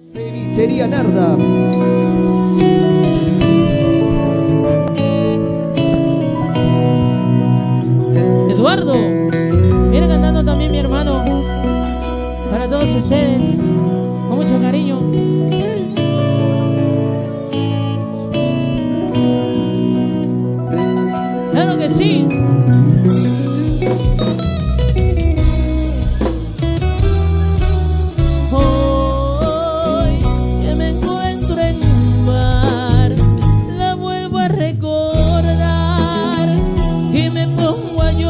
Cevichería Narda. Eduardo, viene cantando también mi hermano. Para todos ustedes, con mucho cariño. Claro que sí. Hoy que me encuentro en un bar, la vuelvo a recordar y me pongo a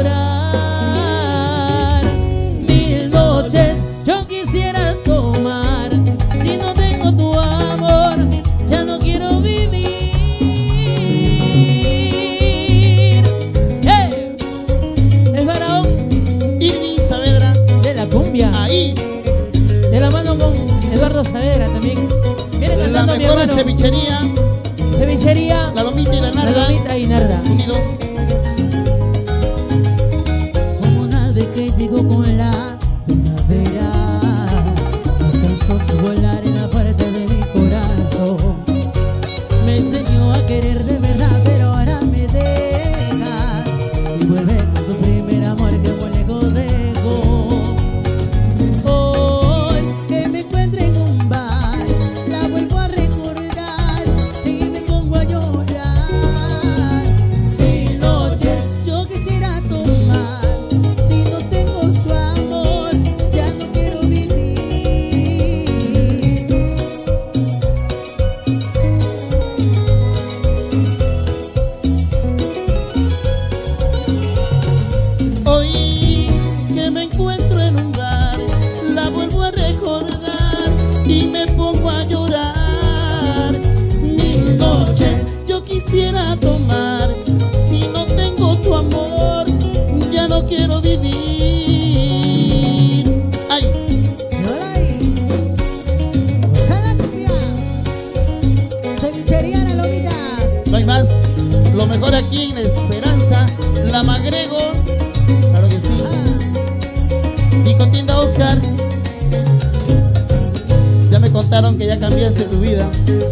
llorar. Mil noches yo quisiera tomar, si no tengo tu amor ya no quiero vivir. ¡Hey! El faraón Irving Saavedra de la cumbia, ahí, de la mano con Eduardo Saavedra también. Viene la cantando mi mejor hermano. cevichería, Cevichería la lomita y la La narda, Lomita y Narda. unidos. Como una vez que llegó con la primavera, descansó su volar en la parte de mi corazón. Me enseñó a querer de verdad, pero ahora me deja y vuelve con su primer amor que muy lejos dejó. Hoy que me encuentro en un bar, la vuelvo a recordar y me pongo a llorar. Mil noches yo quisiera tomar, si no tengo su amor ya no quiero vivir. Hoy que me encuentro en un bar, la vuelvo a recordar y me pongo a llorar. Mil noches yo quisiera tomar, si no tengo tu amor ya no quiero vivir. Ay, Cevichería La Lomita. no hay más. Lo mejor aquí en La Esperanza, la Magrego, claro que sí. Y con Tienda Oscar, ya me contaron que ya cambiaste tu vida.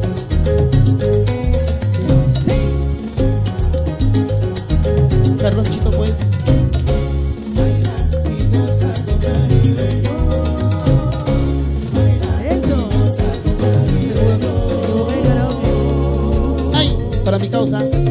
Carlonchito, pues. Eso. Ay, para mi causa.